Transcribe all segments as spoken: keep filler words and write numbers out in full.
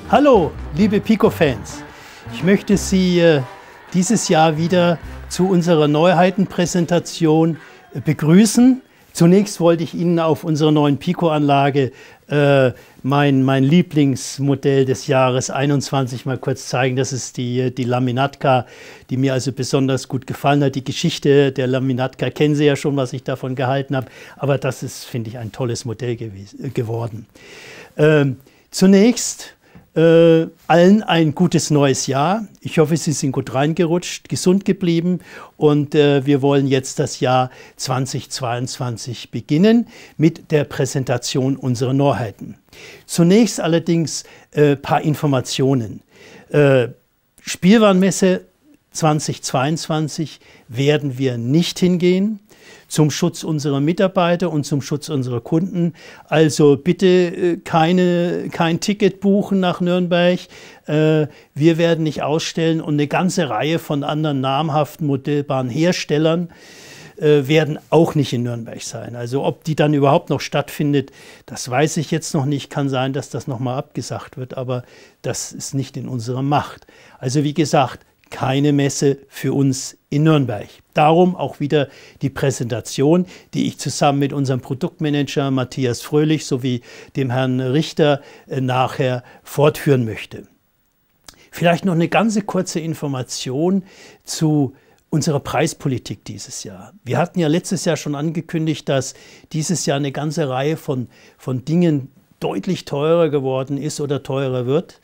Hallo, liebe Pico-Fans. Ich möchte Sie äh, dieses Jahr wieder zu unserer Neuheitenpräsentation äh, begrüßen. Zunächst wollte ich Ihnen auf unserer neuen Pico-Anlage äh, mein, mein Lieblingsmodell des Jahres einundzwanzig mal kurz zeigen. Das ist die, die Laminatka, die mir also besonders gut gefallen hat. Die Geschichte der Laminatka kennen Sie ja schon, was ich davon gehalten habe. Aber das ist, finde ich, ein tolles Modell gewesen, geworden. Ähm, zunächst Äh, allen ein gutes neues Jahr. Ich hoffe, Sie sind gut reingerutscht, gesund geblieben und äh, wir wollen jetzt das Jahr zweitausendzweiundzwanzig beginnen mit der Präsentation unserer Neuheiten. Zunächst allerdings ein äh, paar Informationen. Äh, Spielwarenmesse zweitausendzweiundzwanzig werden wir nicht hingehen, zum Schutz unserer Mitarbeiter und zum Schutz unserer Kunden. Also bitte keine, kein Ticket buchen nach Nürnberg. Wir werden nicht ausstellen und eine ganze Reihe von anderen namhaften Modellbahnherstellern werden auch nicht in Nürnberg sein. Also ob die dann überhaupt noch stattfindet, das weiß ich jetzt noch nicht. Kann sein, dass das nochmal abgesagt wird, aber das ist nicht in unserer Macht. Also wie gesagt, keine Messe für uns in Nürnberg. Darum auch wieder die Präsentation, die ich zusammen mit unserem Produktmanager Matthias Fröhlich sowie dem Herrn Richter nachher fortführen möchte. Vielleicht noch eine ganz kurze Information zu unserer Preispolitik dieses Jahr. Wir hatten ja letztes Jahr schon angekündigt, dass dieses Jahr eine ganze Reihe von, von Dingen deutlich teurer geworden ist oder teurer wird.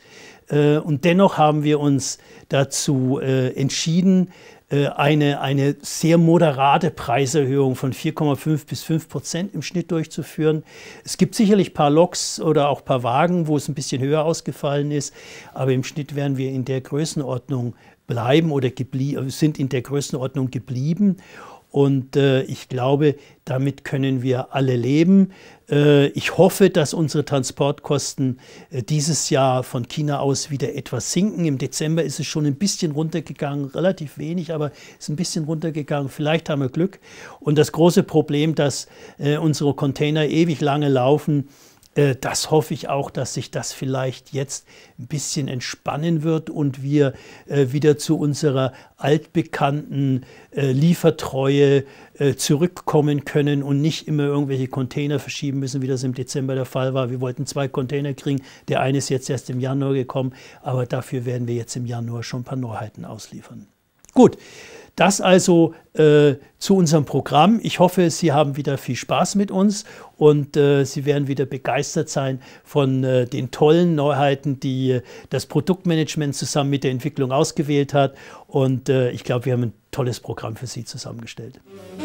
Und dennoch haben wir uns dazu entschieden, eine, eine sehr moderate Preiserhöhung von vier Komma fünf bis fünf Prozent im Schnitt durchzuführen. Es gibt sicherlich ein paar Loks oder auch ein paar Wagen, wo es ein bisschen höher ausgefallen ist, aber im Schnitt werden wir in der Größenordnung bleiben oder sind in der Größenordnung geblieben. Und äh, ich glaube, damit können wir alle leben. Äh, ich hoffe, dass unsere Transportkosten äh, dieses Jahr von China aus wieder etwas sinken. Im Dezember ist es schon ein bisschen runtergegangen, relativ wenig, aber ist ein bisschen runtergegangen. Vielleicht haben wir Glück. Und das große Problem, dass äh, unsere Container ewig lange laufen, das hoffe ich auch, dass sich das vielleicht jetzt ein bisschen entspannen wird und wir äh, wieder zu unserer altbekannten äh, Liefertreue äh, zurückkommen können und nicht immer irgendwelche Container verschieben müssen, wie das im Dezember der Fall war. Wir wollten zwei Container kriegen, der eine ist jetzt erst im Januar gekommen, aber dafür werden wir jetzt im Januar schon ein paar Neuheiten ausliefern. Gut. Das also äh, zu unserem Programm. Ich hoffe, Sie haben wieder viel Spaß mit uns und äh, Sie werden wieder begeistert sein von äh, den tollen Neuheiten, die äh, das Produktmanagement zusammen mit der Entwicklung ausgewählt hat. Und äh, ich glaube, wir haben ein tolles Programm für Sie zusammengestellt.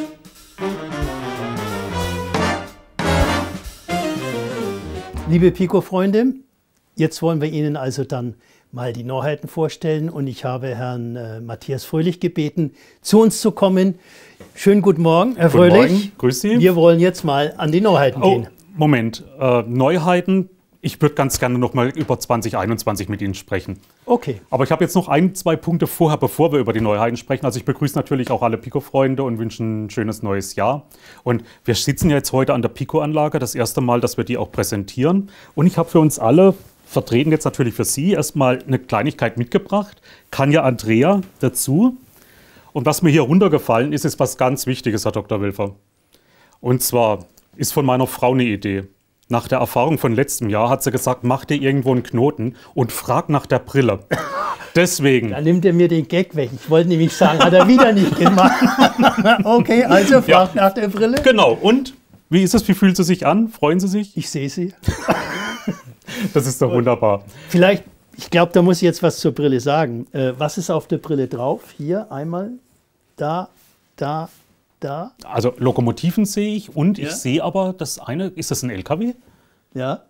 Liebe Pico-Freunde, jetzt wollen wir Ihnen also dann mal die Neuheiten vorstellen und ich habe Herrn äh, Matthias Fröhlich gebeten, zu uns zu kommen. Schönen guten Morgen, Herr guten Fröhlich. Morgen. Grüß Sie. Wir wollen jetzt mal an die Neuheiten oh, gehen. Moment, äh, Neuheiten. Ich würde ganz gerne noch mal über zweitausendeinundzwanzig mit Ihnen sprechen. Okay. Aber ich habe jetzt noch ein, zwei Punkte vorher, bevor wir über die Neuheiten sprechen. Also ich begrüße natürlich auch alle Pico-Freunde und wünsche ein schönes neues Jahr. Und wir sitzen ja jetzt heute an der Pico-Anlage, das erste Mal, dass wir die auch präsentieren. Und ich habe für uns alle, vertreten jetzt natürlich für Sie, erstmal eine Kleinigkeit mitgebracht. Kann ja Andrea dazu. Und was mir hier runtergefallen ist, ist was ganz Wichtiges, Herr Doktor Wilfer. Und zwar ist von meiner Frau eine Idee. Nach der Erfahrung von letztem Jahr hat sie gesagt, mach dir irgendwo einen Knoten und frag nach der Brille. Deswegen. Da nimmt er mir den Gag weg. Ich wollte nämlich sagen, hat er wieder nicht gemacht. Okay, also fragt ja nach der Brille. Genau. Und wie ist es? Wie fühlt sie sich an? Freuen Sie sich? Ich sehe sie. Das ist doch wunderbar. Vielleicht, ich glaube, da muss ich jetzt was zur Brille sagen. Äh, was ist auf der Brille drauf? Hier einmal, da, da, da. Also Lokomotiven sehe ich und ja. Ich sehe aber das eine, ist das ein L K W? Ja.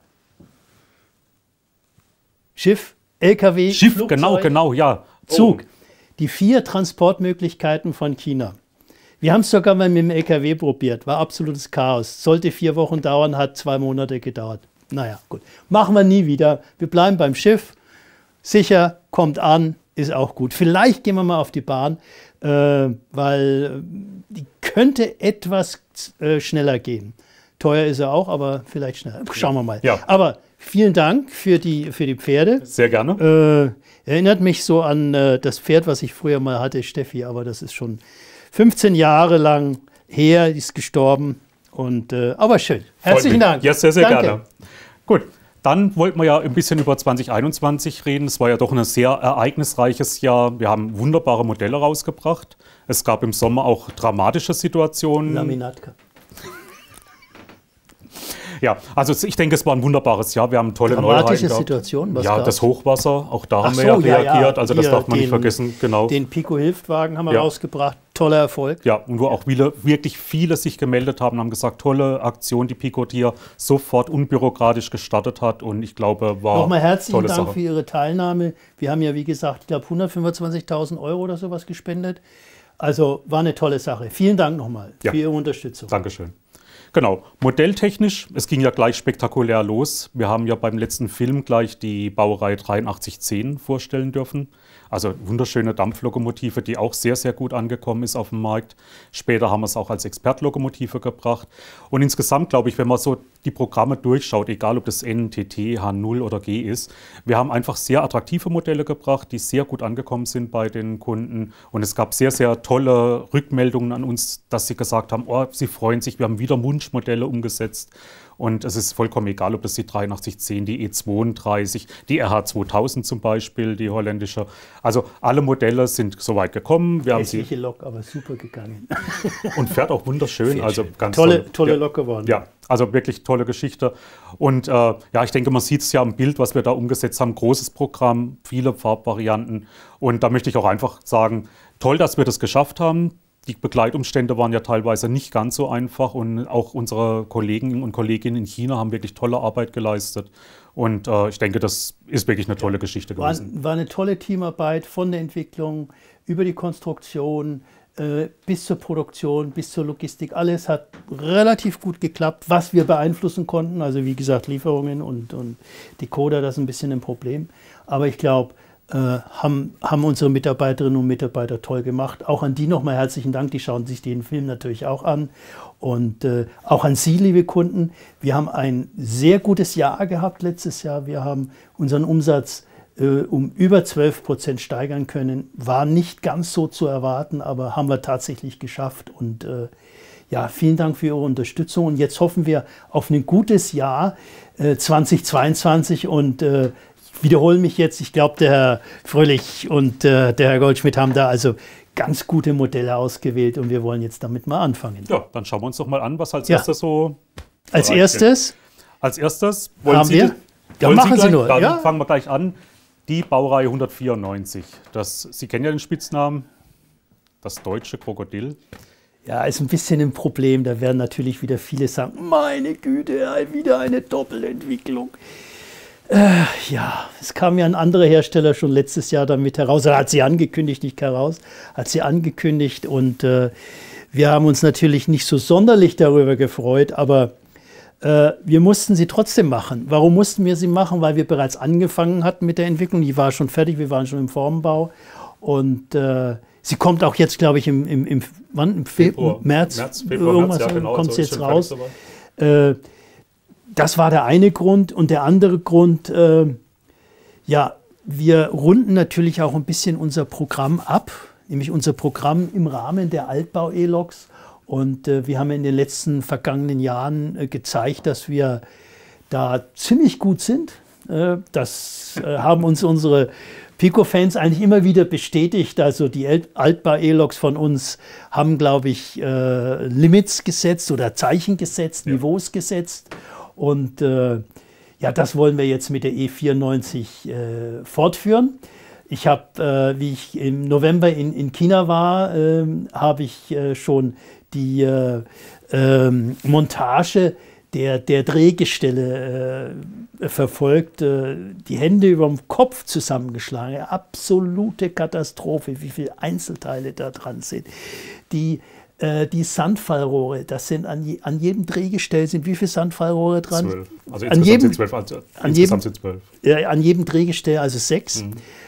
Schiff, L K W, Schiff, Flugzeug, genau, genau, ja. Zug. Oh. Die vier Transportmöglichkeiten von China. Wir haben es sogar mal mit dem L K W probiert, war absolutes Chaos. Sollte vier Wochen dauern, hat zwei Monate gedauert. Naja, gut. Machen wir nie wieder. Wir bleiben beim Schiff. Sicher, kommt an, ist auch gut. Vielleicht gehen wir mal auf die Bahn, äh, weil die könnte etwas äh, schneller gehen. Teuer ist er auch, aber vielleicht schneller. Schauen wir mal. Ja. Aber vielen Dank für die, für die Pferde. Sehr gerne. Äh, erinnert mich so an äh, das Pferd, was ich früher mal hatte, Steffi, aber das ist schon fünfzehn Jahre lang her, die ist gestorben. Und, äh, aber schön. Herzlichen Dank. Ja, sehr, sehr Danke. gerne. Gut. Dann wollten wir ja ein bisschen über zwanzig einundzwanzig reden. Es war ja doch ein sehr ereignisreiches Jahr. Wir haben wunderbare Modelle rausgebracht. Es gab im Sommer auch dramatische Situationen. Laminatka. Ja, also ich denke, es war ein wunderbares Jahr. Wir haben tolle Dramatische Neuheiten Situation, was Ja, gab's? das Hochwasser, auch da Ach haben wir so, ja ja, reagiert. ja. Also das Hier darf man nicht den- vergessen. Genau. Den Pico-Hilftwagen haben wir Ja. rausgebracht. Toller Erfolg. Ja, und wo auch viele, wirklich viele sich gemeldet haben, haben gesagt, tolle Aktion, die Pico hier sofort unbürokratisch gestartet hat. Und ich glaube, war Nochmal herzlichen tolle Dank Sache. für Ihre Teilnahme. Wir haben ja, wie gesagt, ich glaube, hundertfünfundzwanzigtausend Euro oder sowas gespendet. Also war eine tolle Sache. Vielen Dank nochmal Ja. für Ihre Unterstützung. Dankeschön. Genau, modelltechnisch, es ging ja gleich spektakulär los. Wir haben ja beim letzten Film gleich die Baureihe dreiundachtzig zehn vorstellen dürfen. Also wunderschöne Dampflokomotive, die auch sehr, sehr gut angekommen ist auf dem Markt. Später haben wir es auch als Expertlokomotive gebracht. Und insgesamt glaube ich, wenn man so die Programme durchschaut, egal ob das N, T T, H null oder G ist, wir haben einfach sehr attraktive Modelle gebracht, die sehr gut angekommen sind bei den Kunden. Und es gab sehr, sehr tolle Rückmeldungen an uns, dass sie gesagt haben, oh, sie freuen sich, wir haben wieder Wunschmodelle umgesetzt. Und es ist vollkommen egal, ob das die dreiundachtzig zehn, die E zweiunddreißig, die R H zweitausend zum Beispiel, die holländische. Also alle Modelle sind soweit gekommen. Wir haben sie Hässliche Lok, aber super gegangen. und fährt auch wunderschön. Sehr Also schön. ganz Tolle, toll. tolle Ja. Lok geworden. Ja, also wirklich tolle Geschichte. Und äh, ja, ich denke, man sieht es ja am Bild, was wir da umgesetzt haben. Großes Programm, viele Farbvarianten. Und da möchte ich auch einfach sagen, toll, dass wir das geschafft haben. Die Begleitumstände waren ja teilweise nicht ganz so einfach und auch unsere Kollegen und Kolleginnen in China haben wirklich tolle Arbeit geleistet. Und äh, ich denke, das ist wirklich eine tolle Geschichte War, gewesen. war eine tolle Teamarbeit von der Entwicklung über die Konstruktion äh, bis zur Produktion, bis zur Logistik. Alles hat relativ gut geklappt, was wir beeinflussen konnten. Also wie gesagt, Lieferungen und, und Decoder, das ist ein bisschen ein Problem. Aber ich glaube, äh, haben, haben unsere Mitarbeiterinnen und Mitarbeiter toll gemacht. Auch an die nochmal herzlichen Dank. Die schauen sich den Film natürlich auch an. Und äh, auch an Sie, liebe Kunden. Wir haben ein sehr gutes Jahr gehabt letztes Jahr. Wir haben unseren Umsatz äh, um über zwölf Prozent steigern können. War nicht ganz so zu erwarten, aber haben wir tatsächlich geschafft. Und äh, ja, vielen Dank für Ihre Unterstützung. Und jetzt hoffen wir auf ein gutes Jahr äh, zweitausendzweiundzwanzig. Und äh, ich wiederhole mich jetzt. Ich glaube, der Herr Fröhlich und äh, der Herr Goldschmidt haben da also ganz gute Modelle ausgewählt. Und wir wollen jetzt damit mal anfangen. Ja, dann schauen wir uns doch mal an, was als Ja. erstes so Als bereit erstes steht. Als erstes wollen haben Sie, wir. Ja, wollen machen Sie gleich? nur. Dann Ja. fangen wir gleich an. Die Baureihe hundertvierundneunzig. Das, Sie kennen ja den Spitznamen, das deutsche Krokodil. Ja, ist ein bisschen ein Problem. Da werden natürlich wieder viele sagen, meine Güte, wieder eine Doppelentwicklung. Äh, ja, es kam ja ein anderer Hersteller schon letztes Jahr damit heraus. Er hat sie angekündigt, nicht heraus, hat sie angekündigt. Und äh, wir haben uns natürlich nicht so sonderlich darüber gefreut, aber äh, wir mussten sie trotzdem machen. Warum mussten wir sie machen? Weil wir bereits angefangen hatten mit der Entwicklung. Die war schon fertig, wir waren schon im Formbau. Und äh, sie kommt auch jetzt, glaube ich, im, im, im, wann? Im Februar, Februar, März, März, Februar, irgendwas März, ja, genau, kommt so sie ist jetzt schon raus. fertig soweit. Äh, das war der eine Grund. Und der andere Grund, äh, ja, wir runden natürlich auch ein bisschen unser Programm ab, nämlich unser Programm im Rahmen der Altbau-E-Loks. Und äh, wir haben in den letzten vergangenen Jahren äh, gezeigt, dass wir da ziemlich gut sind. Äh, das äh, haben uns unsere Pico-Fans eigentlich immer wieder bestätigt. Also die Altbau-E-Loks von uns haben, glaube ich, äh, Limits gesetzt oder Zeichen gesetzt, Ja. Niveaus gesetzt. Und äh, ja, das wollen wir jetzt mit der E vierundneunzig äh, fortführen. Ich habe, äh, wie ich im November in, in China war, äh, habe ich äh, schon die äh, äh, Montage der, der Drehgestelle äh, verfolgt, äh, die Hände über dem Kopf zusammengeschlagen. Absolute Katastrophe, wie viele Einzelteile da dran sind. Die äh, Die Sandfallrohre, das sind an, je, an jedem Drehgestell sind wie viele Sandfallrohre dran? Zwölf. Also An insgesamt jedem- sind zwölf. Also an insgesamt jedem- sind zwölf. Äh, an jedem Drehgestell also sechs. Mhm.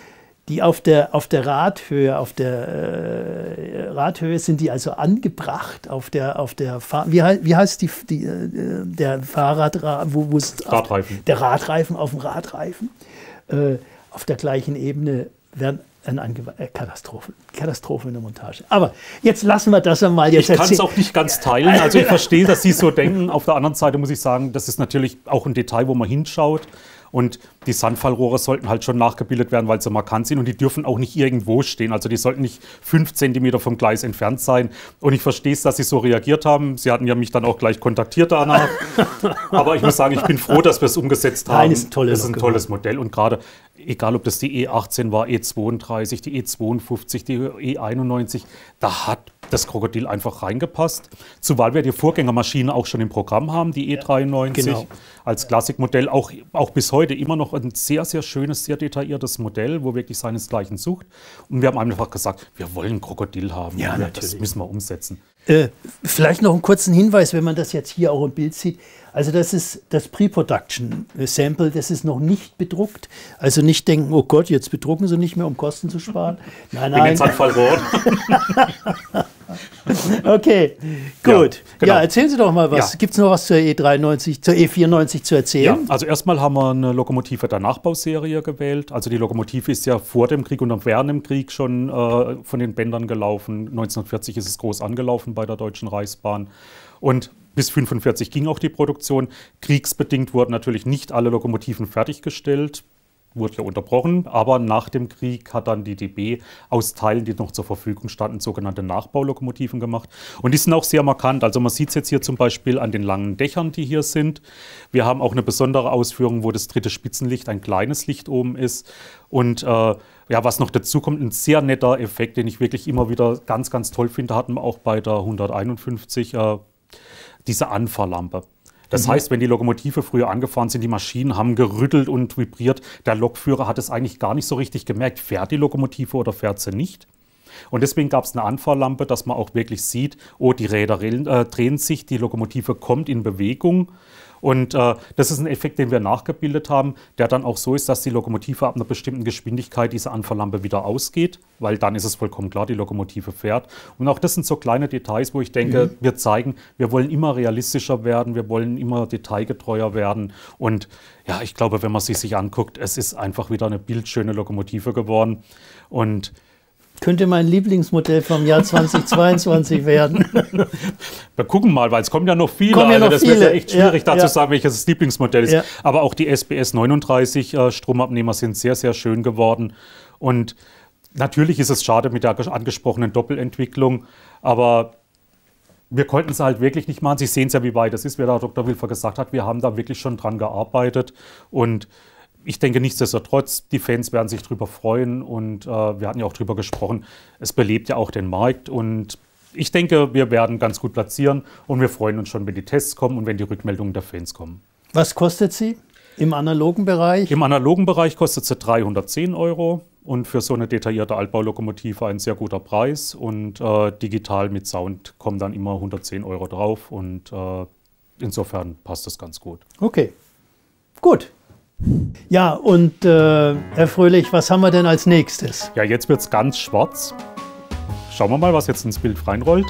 die auf der, auf der Radhöhe, auf der äh, Radhöhe sind die also angebracht auf der, auf der Fahr wie, wie heißt die, die, äh, der Fahrrad, wo, wo es Radreifen. Der Radreifen auf dem Radreifen. Äh, auf der gleichen Ebene werden eine äh, Katastrophe, Katastrophe in der Montage. Aber jetzt lassen wir das einmal. Jetzt ich kann es auch nicht ganz teilen. Also ich verstehe, dass Sie so denken. Auf der anderen Seite muss ich sagen, das ist natürlich auch ein Detail, wo man hinschaut. Und die Sandfallrohre sollten halt schon nachgebildet werden, weil sie markant sind. Und die dürfen auch nicht irgendwo stehen. Also die sollten nicht fünf Zentimeter vom Gleis entfernt sein. Und ich verstehe es, dass Sie so reagiert haben. Sie hatten ja mich dann auch gleich kontaktiert danach. Aber ich muss sagen, ich bin froh, dass wir es umgesetzt haben. Nein, ist ein tolles, das ist ein tolles Modell. Und gerade, egal ob das die E achtzehn war, E zweiunddreißig, die E zweiundfünfzig, die E einundneunzig, da hat das Krokodil einfach reingepasst. Zumal wir die Vorgängermaschine auch schon im Programm haben, die E dreiundneunzig, genau, als Klassikmodell, auch, auch bis heute immer noch ein sehr, sehr schönes, sehr detailliertes Modell, wo wirklich seinesgleichen sucht. Und wir haben einfach gesagt, wir wollen ein Krokodil haben. Ja, ja, das müssen wir umsetzen. Äh, vielleicht noch einen kurzen Hinweis, wenn man das jetzt hier auch im Bild sieht. Also das ist das Pre-Production-Sample, das ist noch nicht bedruckt. Also nicht denken, oh Gott, jetzt bedrucken sie nicht mehr, um Kosten zu sparen. Nein, nein. Bin jetzt Anfallrot. Okay, gut. Ja, genau. Ja, erzählen Sie doch mal was. Ja. Gibt es noch was zur E dreiundneunzig, zur E vierundneunzig zu erzählen? Ja, also erstmal haben wir eine Lokomotive der Nachbauserie gewählt. Also die Lokomotive ist ja vor dem Krieg und während dem Krieg schon äh, von den Bändern gelaufen. neunzehnhundertvierzig ist es groß angelaufen bei der Deutschen Reichsbahn. Und bis neunzehnhundertfünfundfünfzig ging auch die Produktion. Kriegsbedingt wurden natürlich nicht alle Lokomotiven fertiggestellt. Wurde ja unterbrochen, aber nach dem Krieg hat dann die D B aus Teilen, die noch zur Verfügung standen, sogenannte Nachbaulokomotiven gemacht. Und die sind auch sehr markant. Also man sieht es jetzt hier zum Beispiel an den langen Dächern, die hier sind. Wir haben auch eine besondere Ausführung, wo das dritte Spitzenlicht ein kleines Licht oben ist. Und äh, ja, was noch dazu kommt, ein sehr netter Effekt, den ich wirklich immer wieder ganz, ganz toll finde, hatten wir auch bei der hunderteinundfünfzig, äh, diese Anfahrlampe. Das heißt, wenn die Lokomotive früher angefahren sind, die Maschinen haben gerüttelt und vibriert. Der Lokführer hat es eigentlich gar nicht so richtig gemerkt, fährt die Lokomotive oder fährt sie nicht. Und deswegen gab es eine Anfahrlampe, dass man auch wirklich sieht, oh, die Räder äh, drehen sich, die Lokomotive kommt in Bewegung. Und äh, das ist ein Effekt, den wir nachgebildet haben, der dann auch so ist, dass die Lokomotive ab einer bestimmten Geschwindigkeit diese Anfahrlampe wieder ausgeht, weil dann ist es vollkommen klar, die Lokomotive fährt. Und auch das sind so kleine Details, wo ich denke, mhm. wir zeigen, wir wollen immer realistischer werden, wir wollen immer detailgetreuer werden. Und ja, ich glaube, wenn man sie sich anguckt, es ist einfach wieder eine bildschöne Lokomotive geworden. Und könnte mein Lieblingsmodell vom Jahr zweitausendzweiundzwanzig werden. Wir gucken mal, weil es kommen ja noch viele. Kommen ja noch also das viele. wird ja echt schwierig, ja, dazu ja. sagen, welches das Lieblingsmodell ist. Ja. Aber auch die S B S neununddreißig äh, Stromabnehmer sind sehr, sehr schön geworden. Und natürlich ist es schade mit der angesprochenen Doppelentwicklung, aber wir konnten es halt wirklich nicht machen. Sie sehen es ja, wie weit das ist, wie der Doktor Wilfer gesagt hat. Wir haben da wirklich schon dran gearbeitet. Und ich denke nichtsdestotrotz, die Fans werden sich darüber freuen und äh, wir hatten ja auch darüber gesprochen, es belebt ja auch den Markt und ich denke, wir werden ganz gut platzieren und wir freuen uns schon, wenn die Tests kommen und wenn die Rückmeldungen der Fans kommen. Was kostet sie im analogen Bereich? Im analogen Bereich kostet sie dreihundertzehn Euro und für so eine detaillierte Altbaulokomotive ein sehr guter Preis und äh, digital mit Sound kommen dann immer hundertzehn Euro drauf und äh, insofern passt das ganz gut. Okay, gut. Ja, und äh, Herr Fröhlich, was haben wir denn als nächstes? Ja, jetzt wird es ganz schwarz. Schauen wir mal, was jetzt ins Bild reinrollt.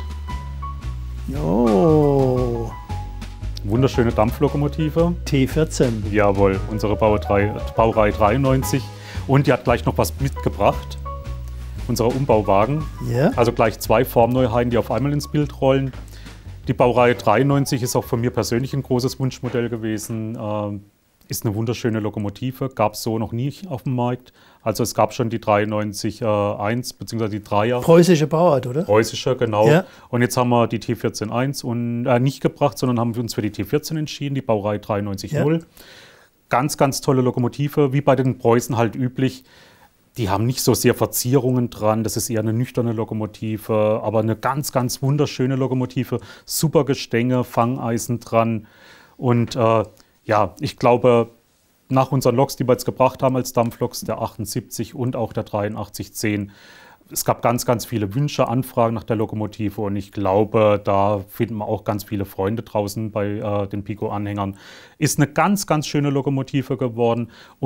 Jo. Wunderschöne Dampflokomotive. T vierzehn. Jawohl, unsere Baureihe, Baureihe dreiundneunzig. Und die hat gleich noch was mitgebracht. Unsere Umbauwagen. Ja. Also gleich zwei Formneuheiten, die auf einmal ins Bild rollen. Die Baureihe dreiundneunzig ist auch von mir persönlich ein großes Wunschmodell gewesen. Ähm, Ist eine wunderschöne Lokomotive, gab es so noch nie auf dem Markt. Also es gab schon die dreiundneunzig eins bzw. die Dreier. Preußische Bauart, oder? Preußische, genau. Ja. Und jetzt haben wir die T vierzehn eins und äh, nicht gebracht, sondern haben wir uns für die T vierzehn entschieden, die Baureihe dreiundneunzig null. Ja. Ganz, ganz tolle Lokomotive, wie bei den Preußen halt üblich. Die haben nicht so sehr Verzierungen dran, das ist eher eine nüchterne Lokomotive, aber eine ganz, ganz wunderschöne Lokomotive. Super Gestänge, Fangeisen dran und äh, ja, ich glaube, nach unseren Loks, die wir jetzt gebracht haben als Dampfloks, der achtundsiebzig und auch der dreiundachtzig zehn, es gab ganz, ganz viele Wünsche, Anfragen nach der Lokomotive und ich glaube, da finden wir auch ganz viele Freunde draußen bei äh, den Pico-Anhängern. Ist eine ganz, ganz schöne Lokomotive geworden und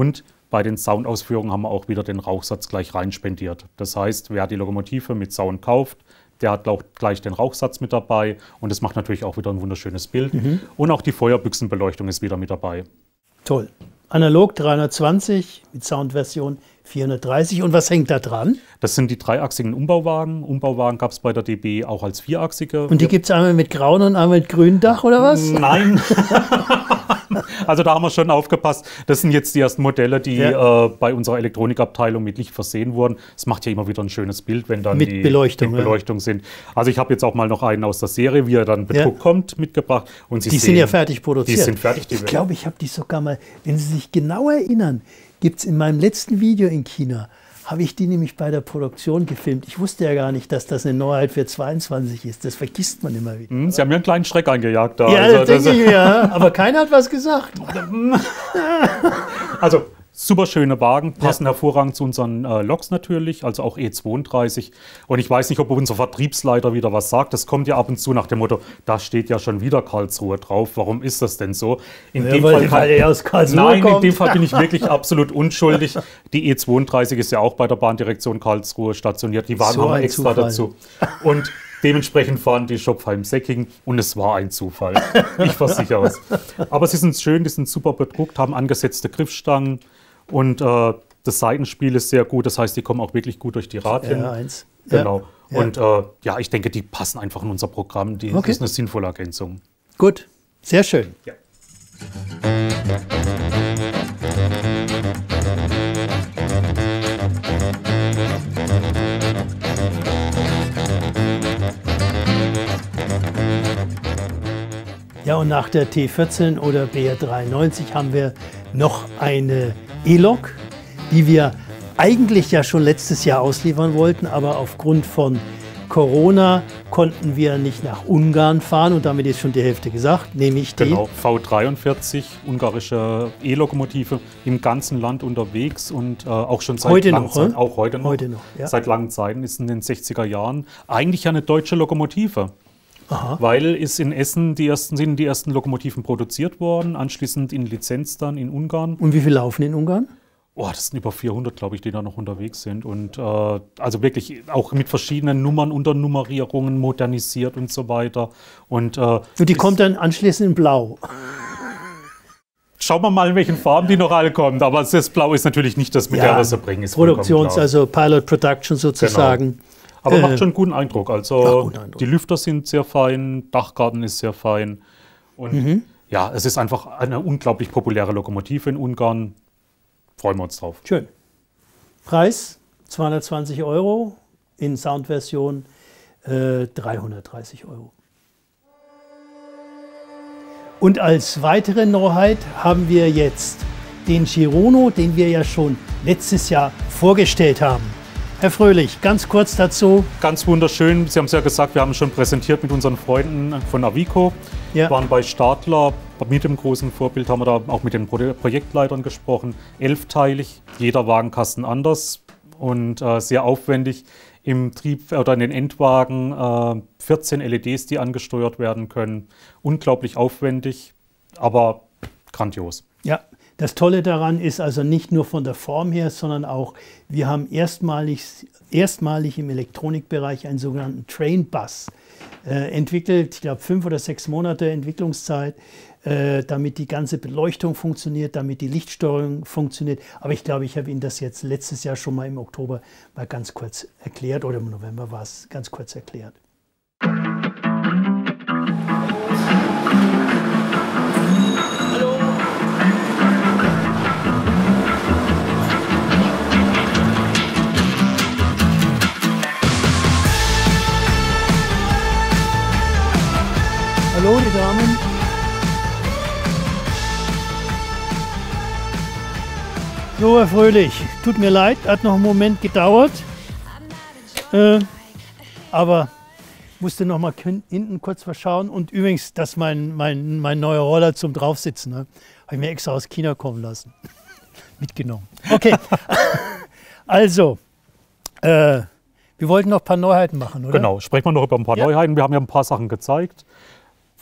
bei den Soundausführungen haben wir auch wieder den Rauchsatz gleich rein spendiert. Das heißt, wer die Lokomotive mit Sound kauft, der hat auch gleich den Rauchsatz mit dabei und das macht natürlich auch wieder ein wunderschönes Bild. Mhm. Und auch die Feuerbüchsenbeleuchtung ist wieder mit dabei. Toll. Analog dreihundertzwanzig mit Soundversion vierhundertdreißig. Und was hängt da dran? Das sind die dreiachsigen Umbauwagen. Umbauwagen gab es bei der D B auch als vierachsige. Und die gibt es einmal mit grauem und einmal mit grünem Dach oder was? Nein. Also da haben wir schon aufgepasst. Das sind jetzt die ersten Modelle, die ja. äh, bei unserer Elektronikabteilung mit Licht versehen wurden. Es macht ja immer wieder ein schönes Bild, wenn dann mit die Beleuchtung, mit Beleuchtung ja. sind. Also ich habe jetzt auch mal noch einen aus der Serie, wie er dann bedruckt ja. kommt, mitgebracht. Und Sie die sehen, sind ja fertig produziert. Die sind fertig. Die ich glaube, ich habe die sogar mal, wenn Sie sich genau erinnern, gibt es in meinem letzten Video in China, habe ich die nämlich bei der Produktion gefilmt. Ich wusste ja gar nicht, dass das eine Neuheit für zweiundzwanzig ist. Das vergisst man immer wieder. Sie haben mir einen kleinen Schreck eingejagt. Da. Ja, also, das denke ich mir. Aber keiner hat was gesagt. Also super schöne Wagen, passen ja. hervorragend zu unseren äh, Loks natürlich, also auch E zweiunddreißig. Und ich weiß nicht, ob unser Vertriebsleiter wieder was sagt. Das kommt ja ab und zu nach dem Motto, da steht ja schon wieder Karlsruhe drauf. Warum ist das denn so? In ja, dem weil, Fall, weil er aus Karlsruhe nein, kommt. in dem Fall bin ich wirklich absolut unschuldig. Die E zweiunddreißig ist ja auch bei der Bahndirektion Karlsruhe stationiert. Die Wagen so haben wir extra Zufall. dazu. Und dementsprechend fahren die Schopfheim-Säckingen und es war ein Zufall. Ich versichere es. Aber sie sind schön, die sind super bedruckt, haben angesetzte Griffstangen. Und äh, das Seitenspiel ist sehr gut, das heißt, die kommen auch wirklich gut durch die Radien. Ja, eins. Genau. Ja. Und äh, ja, ich denke, die passen einfach in unser Programm. Die, okay. Das ist eine sinnvolle Ergänzung. Gut, sehr schön. Ja. Ja, und nach der T vierzehn oder B R dreiundneunzig haben wir noch eine E-Lok, die wir eigentlich ja schon letztes Jahr ausliefern wollten, aber aufgrund von Corona konnten wir nicht nach Ungarn fahren und damit ist schon die Hälfte gesagt, nämlich die genau, V dreiundvierzig, ungarische E-Lokomotive im ganzen Land unterwegs und äh, auch schon seit heute langen noch, Zeit, auch heute noch, heute noch ja. seit langen Zeiten, ist in den sechziger Jahren eigentlich ja eine deutsche Lokomotive. Aha. Weil ist in Essen die ersten, sind die ersten Lokomotiven produziert worden, anschließend in Lizenz dann in Ungarn. Und wie viel laufen in Ungarn? Oh, das sind über vierhundert, glaube ich, die da noch unterwegs sind. Und äh, also wirklich auch mit verschiedenen Nummern, Unternummerierungen modernisiert und so weiter. Und, äh, und die kommt dann anschließend in Blau. Schauen wir mal, in welchen Farben die noch alle kommen. Aber das Blau ist natürlich nicht das, mit ja, der wir sie bringen. Ist Produktions-, also Pilot Production sozusagen. Genau. Aber äh, macht schon einen guten Eindruck. Also guten Eindruck. Die Lüfter sind sehr fein, Dachgarten ist sehr fein. Und mhm. ja, es ist einfach eine unglaublich populäre Lokomotive in Ungarn. Freuen wir uns drauf. Schön. Preis zweihundertzwanzig Euro, in Soundversion äh, dreihundertdreißig Euro. Und als weitere Neuheit haben wir jetzt den Chirono, den wir ja schon letztes Jahr vorgestellt haben. Herr Fröhlich, ganz kurz dazu. Ganz wunderschön. Sie haben es ja gesagt, wir haben schon präsentiert mit unseren Freunden von Avico. Wir ja. waren bei Stadler. Mit dem großen Vorbild haben wir da auch mit den Pro Projektleitern gesprochen. Elfteilig, jeder Wagenkasten anders und äh, sehr aufwendig. Im Trieb oder in den Endwagen äh, vierzehn L E Ds, die angesteuert werden können. Unglaublich aufwendig, aber grandios. Ja. Das Tolle daran ist also nicht nur von der Form her, sondern auch, wir haben erstmalig, erstmalig im Elektronikbereich einen sogenannten Train Bus äh, entwickelt. Ich glaube, fünf oder sechs Monate Entwicklungszeit, äh, damit die ganze Beleuchtung funktioniert, damit die Lichtsteuerung funktioniert. Aber ich glaube, ich habe Ihnen das jetzt letztes Jahr schon mal im Oktober mal ganz kurz erklärt, oder im November war es ganz kurz erklärt. Hallo, die Damen. So, Herr Fröhlich, tut mir leid, hat noch einen Moment gedauert. Äh, aber musste noch mal hinten kurz was schauen. Und übrigens, das ist mein, mein, mein neuer Roller zum Draufsitzen. Ne? Habe ich mir extra aus China kommen lassen. Mitgenommen. Okay, also, äh, wir wollten noch ein paar Neuheiten machen, oder? Genau, sprechen wir noch über ein paar ja. Neuheiten. Wir haben ja ein paar Sachen gezeigt.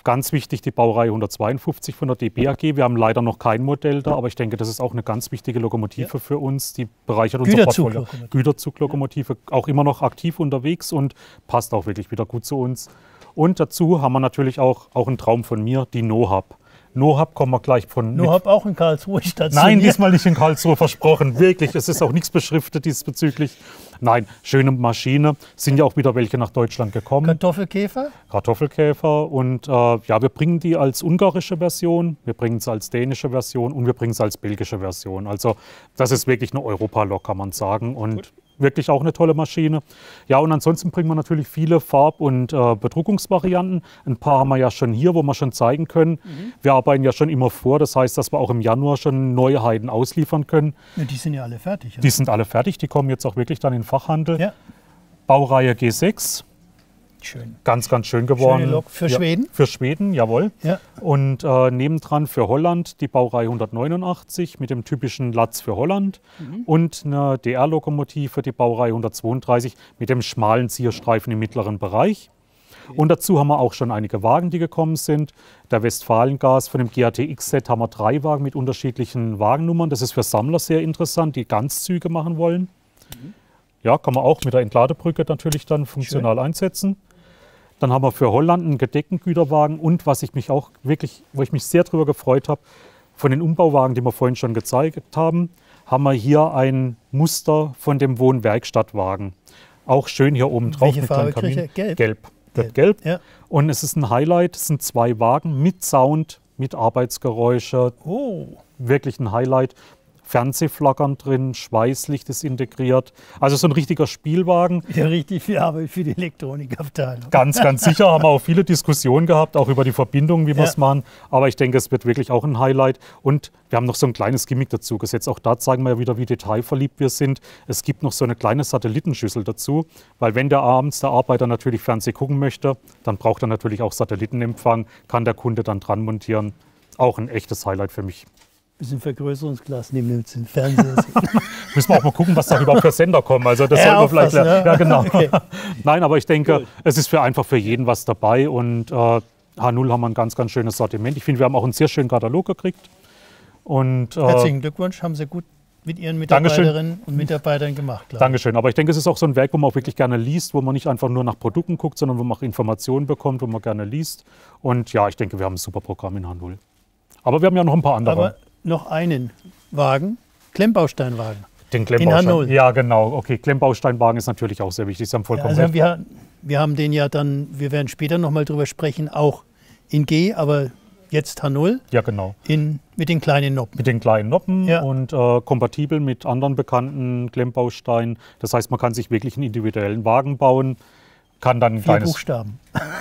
Ganz wichtig die Baureihe hundertzweiundfünfzig von der D B A G. Wir haben leider noch kein Modell da, aber ich denke, das ist auch eine ganz wichtige Lokomotive ja. für uns. Die bereichert unser Portfolio. Güterzuglokomotive, auch immer noch aktiv unterwegs und passt auch wirklich wieder gut zu uns. Und dazu haben wir natürlich auch, auch einen Traum von mir, die NoHub. NoHub kommen wir gleich von. NoHub auch in Karlsruhe stationiert? Nein, diesmal nicht in Karlsruhe, versprochen. Wirklich, es ist auch nichts beschriftet diesbezüglich. Nein, schöne Maschine. Sind ja auch wieder welche nach Deutschland gekommen. Kartoffelkäfer? Kartoffelkäfer. Und äh, ja, wir bringen die als ungarische Version, wir bringen sie als dänische Version und wir bringen sie als belgische Version. Also das ist wirklich eine Europalok, kann man sagen. Und Gut. wirklich auch eine tolle Maschine. Ja, und ansonsten bringen wir natürlich viele Farb- und äh, Bedruckungsvarianten. Ein paar haben wir ja schon hier, wo wir schon zeigen können. Mhm. Wir arbeiten ja schon immer vor, das heißt, dass wir auch im Januar schon Neuheiten ausliefern können. Ja, die sind ja alle fertig. Oder? Die sind alle fertig, die kommen jetzt auch wirklich dann in den Fachhandel. Ja. Baureihe G sechs. Schön. Ganz, ganz schön geworden. Schöne Lok für ja, Schweden? Für Schweden, jawohl. Ja. Und äh, nebendran für Holland die Baureihe hundertneunundachtzig mit dem typischen Latz für Holland. Mhm. Und eine D R-Lokomotive, die Baureihe hundertzweiunddreißig mit dem schmalen Zierstreifen im mittleren Bereich. Okay. Und dazu haben wir auch schon einige Wagen, die gekommen sind. Der Westfalengas von dem G A T X-Set haben wir drei Wagen mit unterschiedlichen Wagennummern. Das ist für Sammler sehr interessant, die Ganzzüge machen wollen. Mhm. Ja, kann man auch mit der Entladebrücke natürlich dann funktional Schön. einsetzen. Dann haben wir für Holland einen gedeckten Güterwagen und was ich mich auch wirklich, wo ich mich sehr darüber gefreut habe, von den Umbauwagen, die wir vorhin schon gezeigt haben, haben wir hier ein Muster von dem Wohn-Werkstattwagen. Auch schön hier oben drauf. Welche Farbe kriege ich? Gelb. Gelb. Gelb. Gelb. Ja. Und es ist ein Highlight, es sind zwei Wagen mit Sound, mit Arbeitsgeräusche. Oh. Wirklich ein Highlight. Fernsehflackern drin, Schweißlicht ist integriert. Also so ein richtiger Spielwagen. Ja, richtig viel Arbeit für die Elektronikabteilung. Ganz, ganz sicher. Haben wir auch viele Diskussionen gehabt, auch über die Verbindung, wie ja. wir es machen. Aber ich denke, es wird wirklich auch ein Highlight. Und wir haben noch so ein kleines Gimmick dazu gesetzt. Auch da zeigen wir ja wieder, wie detailverliebt wir sind. Es gibt noch so eine kleine Satellitenschüssel dazu. Weil wenn der abends der Arbeiter natürlich Fernsehen gucken möchte, dann braucht er natürlich auch Satellitenempfang, kann der Kunde dann dran montieren. Auch ein echtes Highlight für mich. Bisschen Vergrößerungsglas neben dem Fernseher. Müssen wir auch mal gucken, was da überhaupt für Sender kommen. Also das sollten wir vielleicht lernen. Ja, genau. Okay. Nein, aber ich denke, cool. es ist für einfach für jeden was dabei. Und äh, H null haben wir ein ganz, ganz schönes Sortiment. Ich finde, wir haben auch einen sehr schönen Katalog gekriegt. Und, äh, herzlichen Glückwunsch, haben Sie gut mit Ihren Mitarbeiterinnen Dankeschön. und Mitarbeitern gemacht. Dankeschön. Aber ich denke, es ist auch so ein Werk, wo man auch wirklich gerne liest, wo man nicht einfach nur nach Produkten guckt, sondern wo man auch Informationen bekommt, wo man gerne liest. Und ja, ich denke, wir haben ein super Programm in H null. Aber wir haben ja noch ein paar andere. Aber noch einen Wagen, Klemmbausteinwagen. Den Klemmbaustein. In H null. Ja, genau. Okay, Klemmbausteinwagen ist natürlich auch sehr wichtig. Sie haben vollkommen ja, also recht. Wir, wir haben den ja dann, wir werden später noch mal drüber sprechen, auch in G, aber jetzt H null. Ja, genau. In, mit den kleinen Noppen. Mit den kleinen Noppen ja. und äh, kompatibel mit anderen bekannten Klemmbausteinen. Das heißt, man kann sich wirklich einen individuellen Wagen bauen. Kann dann ein Vier kleines Buchstaben.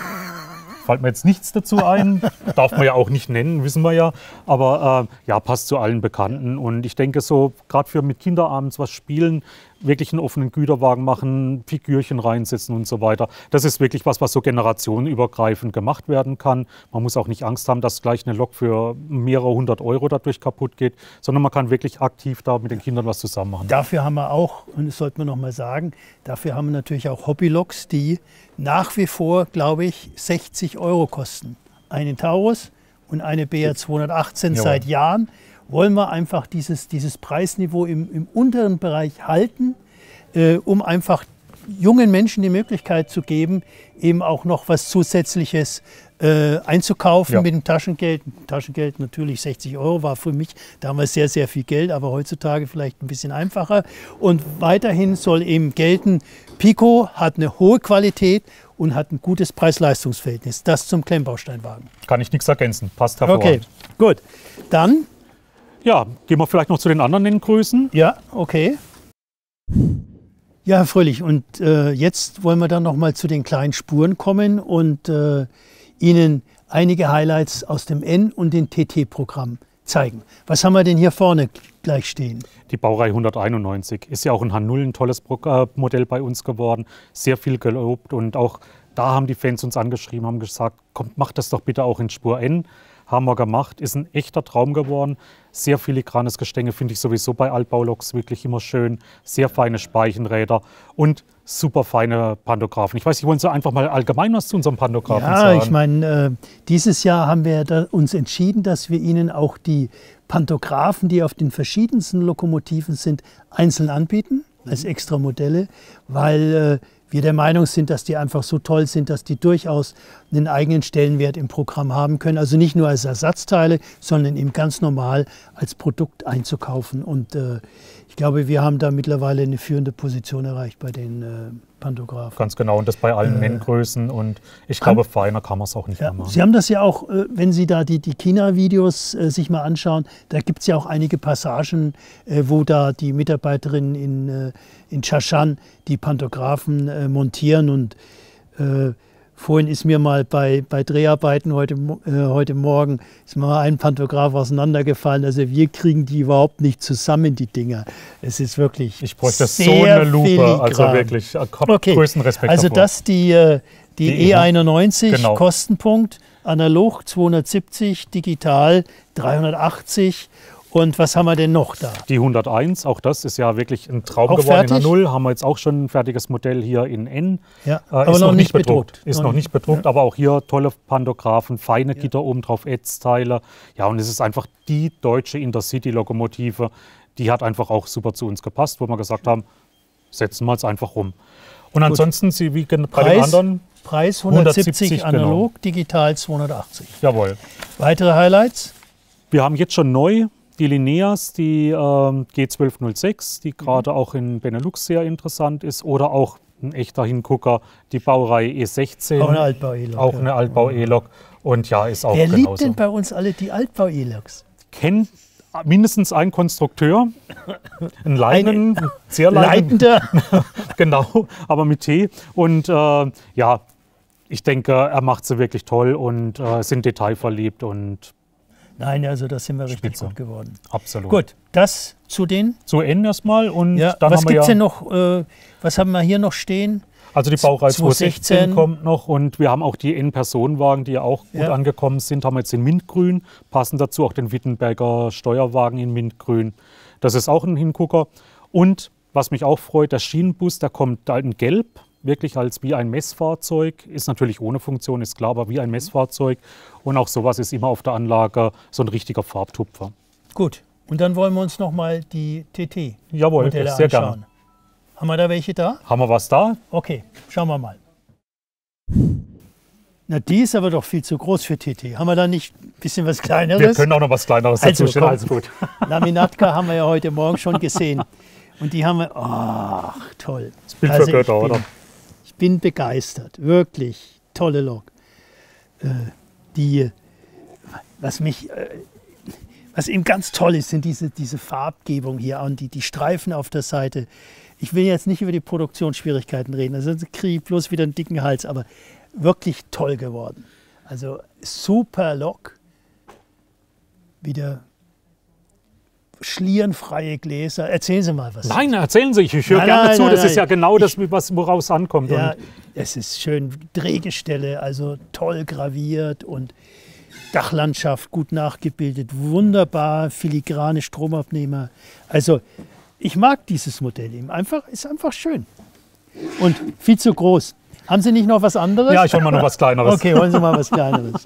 Fällt mir jetzt nichts dazu ein, darf man ja auch nicht nennen, wissen wir ja. Aber äh, ja, passt zu allen Bekannten. Und ich denke so, gerade für mit Kindern abends was spielen, wirklich einen offenen Güterwagen machen, Figürchen reinsetzen und so weiter. Das ist wirklich was, was so generationenübergreifend gemacht werden kann. Man muss auch nicht Angst haben, dass gleich eine Lok für mehrere hundert Euro dadurch kaputt geht, sondern man kann wirklich aktiv da mit den Kindern was zusammen machen. Dafür haben wir auch, und das sollte man noch mal sagen, dafür haben wir natürlich auch Hobbyloks, die nach wie vor, glaube ich, sechzig Euro kosten. Eine Taurus und eine B R zweihundertachtzehn Jawohl. Seit Jahren. Wollen wir einfach dieses, dieses Preisniveau im, im unteren Bereich halten, äh, um einfach jungen Menschen die Möglichkeit zu geben, eben auch noch was Zusätzliches äh, einzukaufen ja. mit dem Taschengeld. Taschengeld natürlich sechzig Euro war für mich damals sehr, sehr viel Geld, aber heutzutage vielleicht ein bisschen einfacher. Und weiterhin soll eben gelten, Pico hat eine hohe Qualität und hat ein gutes Preis-Leistungs-Verhältnis. Das zum Klemmbausteinwagen. Kann ich nichts ergänzen, passt hervorragend. Okay, gut. Dann ja, gehen wir vielleicht noch zu den anderen Nenngrößen. Ja, okay. Ja, Herr Fröhlich, und äh, jetzt wollen wir dann noch mal zu den kleinen Spuren kommen und äh, Ihnen einige Highlights aus dem N- und dem T T-Programm zeigen. Was haben wir denn hier vorne gleich stehen? Die Baureihe hunderteinundneunzig ist ja auch in H null ein tolles Pro äh, Modell bei uns geworden. Sehr viel gelobt und auch da haben die Fans uns angeschrieben, haben gesagt, kommt, macht das doch bitte auch in Spur N. haben wir gemacht. Ist ein echter Traum geworden. Sehr filigranes Gestänge finde ich sowieso bei Altbauloks wirklich immer schön. Sehr feine Speichenräder und super feine Pantographen. Ich weiß nicht, wollen Sie einfach mal allgemein was zu unserem Pantographen ja, sagen? Ja, ich meine, äh, dieses Jahr haben wir da uns entschieden, dass wir Ihnen auch die Pantographen, die auf den verschiedensten Lokomotiven sind, einzeln anbieten, als extra Modelle, weil äh, wir der Meinung sind, dass die einfach so toll sind, dass die durchaus einen eigenen Stellenwert im Programm haben können. Also nicht nur als Ersatzteile, sondern eben ganz normal als Produkt einzukaufen. Und äh, ich glaube, wir haben da mittlerweile eine führende Position erreicht bei den äh, Pantographen. Ganz genau, und das bei allen äh, Nenngrößen. Und ich glaube, feiner kann man es auch nicht ja, mehr machen. Sie haben das ja auch, äh, wenn Sie da die, die China-Videos äh, sich mal anschauen, da gibt es ja auch einige Passagen, äh, wo da die Mitarbeiterinnen in, äh, in Chashan die Pantographen äh, montieren. Und äh, vorhin ist mir mal bei, bei Dreharbeiten heute, äh, heute Morgen ist mir mal ein Pantograph auseinandergefallen. Also wir kriegen die überhaupt nicht zusammen, die Dinger. Es ist wirklich Ich bräuchte sehr so eine Lupe, filigran. also wirklich okay. größten Respekt Also davor. das die, die, die E einundneunzig, genau. Kostenpunkt, analog zweihundertsiebzig, digital dreihundertachtzig. Und was haben wir denn noch da? Die hunderteins, auch das ist ja wirklich ein Traum auch geworden. fertig? In der Null haben wir jetzt auch schon ein fertiges Modell hier in N. Ja, äh, aber ist noch, noch nicht bedruckt. bedruckt. Ist noch noch nicht bedruckt, ja. Aber auch hier tolle Pantographen, feine ja. Gitter oben drauf, Ätzteile. Ja, und es ist einfach die deutsche Intercity-Lokomotive. Die hat einfach auch super zu uns gepasst, wo wir gesagt haben, setzen wir es einfach rum. Und Gut. ansonsten, Sie wie bei Preis, den anderen? Preis hundertsiebzig, hundertsiebzig analog, genau. digital zweihundertachtzig. Jawohl. Weitere Highlights? Wir haben jetzt schon neu die Lineas, die äh, G zwölf null sechs, die gerade mhm. auch in Benelux sehr interessant ist. Oder auch ein echter Hingucker, die Baureihe E sechzehn. Auch eine Altbau-E-Lok. Auch eine Altbau-E-Lok. Und ja, ist auch Wer genauso. liebt denn bei uns alle die Altbau-E-Loks? Kennt mindestens ein Konstrukteur, ein Leinen, ein sehr leitender. Genau, aber mit T. Und äh, ja, ich denke, er macht sie wirklich toll und äh, sind detailverliebt und Nein, also da sind wir richtig Spitze. gut geworden. Absolut. Gut, das zu den. Zu N erstmal und ja, dann was haben wir gibt es ja, denn noch? Äh, was haben wir hier noch stehen? Also die Baureihe zweihundertsechzehn zweihundertsechzehn kommt noch und wir haben auch die N-Personenwagen, die ja auch gut ja. angekommen sind, haben wir jetzt in Mintgrün, passen dazu auch den Wittenberger Steuerwagen in Mintgrün. Das ist auch ein Hingucker. Und was mich auch freut, der Schienenbus, der kommt da in Gelb, wirklich als wie ein Messfahrzeug, ist natürlich ohne Funktion, ist klar, aber wie ein Messfahrzeug. Und auch sowas ist immer auf der Anlage so ein richtiger Farbtupfer. Gut, und dann wollen wir uns noch mal die T T Jawohl, Modelle sehr anschauen. gerne. Haben wir da welche da? Haben wir was da? Okay, schauen wir mal. Na, die ist aber doch viel zu groß für T T. Haben wir da nicht ein bisschen was Kleineres? Wir können auch noch was Kleineres also, dazu stellen. Also gut. Laminatka haben wir ja heute Morgen schon gesehen. Und die haben wir, ach toll. Das Bild also für Götter, ich bin, oder? Ich bin begeistert, wirklich tolle Lok. Äh, die, was mich, äh, was eben ganz toll ist, sind diese, diese Farbgebung hier und die, die Streifen auf der Seite. Ich will jetzt nicht über die Produktionsschwierigkeiten reden, also kriege ich bloß wieder einen dicken Hals, aber wirklich toll geworden. Also super Lok, wieder schlierenfreie Gläser. Erzählen Sie mal was. Nein, erzählen Sie, ich höre Nein, gerne nein, zu. nein, Das nein. ist ja genau das, Ich- was, woraus es ankommt. Ja, Und es ist schön Drehgestelle, also toll graviert und Dachlandschaft gut nachgebildet, wunderbar filigrane Stromabnehmer. Also ich mag dieses Modell eben. Einfach, ist einfach schön. Und viel zu groß. Haben Sie nicht noch was anderes? ja, ich hole mal noch was Kleineres. Okay, wollen Sie mal was Kleineres.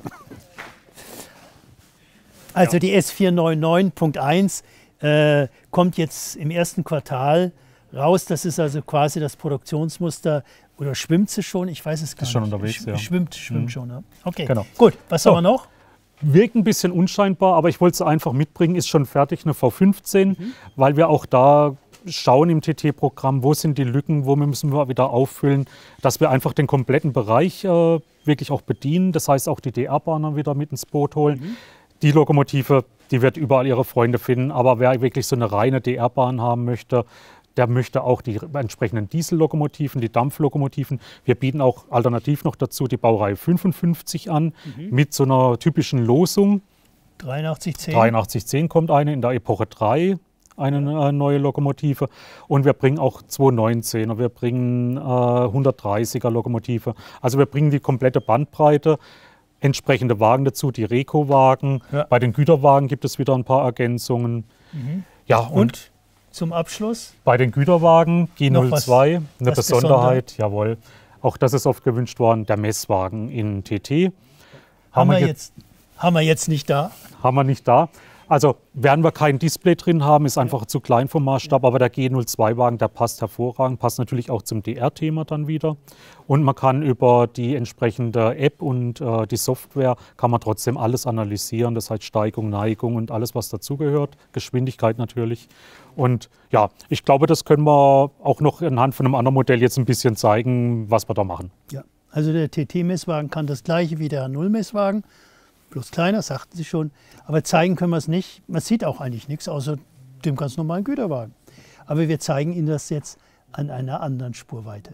Also die S vier neun neun Punkt eins äh, kommt jetzt im ersten Quartal raus. Das ist also quasi das Produktionsmuster. Oder schwimmt sie schon? Ich weiß es gar Ist schon nicht. unterwegs, Sch ja. Schwimmt, schwimmt schon. Ja. Okay, Genau. gut. Was So. haben wir noch? Wirkt ein bisschen unscheinbar, aber ich wollte es einfach mitbringen. Ist schon fertig, eine V fünfzehn, Mhm. weil wir auch da schauen im T T-Programm, wo sind die Lücken, wo müssen wir wieder auffüllen, dass wir einfach den kompletten Bereich äh, wirklich auch bedienen. Das heißt auch die D R-Bahner wieder mit ins Boot holen. Mhm. Die Lokomotive, die wird überall ihre Freunde finden, aber wer wirklich so eine reine D R-Bahn haben möchte, der möchte auch die entsprechenden Diesellokomotiven, die Dampflokomotiven. Wir bieten auch alternativ noch dazu die Baureihe fünfundfünfzig an, Mhm. mit so einer typischen Losung. dreiundachtzig zehn. dreiundachtzig zehn kommt eine, in der Epoche drei eine äh, neue Lokomotive. Und wir bringen auch zweihundertneunzehner, wir bringen äh, hundertdreißiger Lokomotive. Also wir bringen die komplette Bandbreite. entsprechende Wagen dazu, die Reco-Wagen. Ja. Bei den Güterwagen gibt es wieder ein paar Ergänzungen. Mhm. Ja, und, und zum Abschluss? Bei den Güterwagen G null zwei, was, eine was Besonderheit, besonder? Jawohl. Auch das ist oft gewünscht worden, der Messwagen in T T. Haben, haben, wir jetzt, haben wir jetzt nicht da? Haben wir nicht da. Also werden wir kein Display drin haben, ist einfach zu klein vom Maßstab, aber der G null zwei Wagen, der passt hervorragend, passt natürlich auch zum D R-Thema dann wieder. Und man kann über die entsprechende App und äh, die Software, kann man trotzdem alles analysieren, das heißt Steigung, Neigung und alles, was dazugehört, Geschwindigkeit natürlich. Und ja, ich glaube, das können wir auch noch anhand von einem anderen Modell jetzt ein bisschen zeigen, was wir da machen. Ja, also der T T-Messwagen kann das gleiche wie der H null-Messwagen. Bloß kleiner, sagten Sie schon. Aber zeigen können wir es nicht. Man sieht auch eigentlich nichts, außer dem ganz normalen Güterwagen. Aber wir zeigen Ihnen das jetzt an einer anderen Spurweite.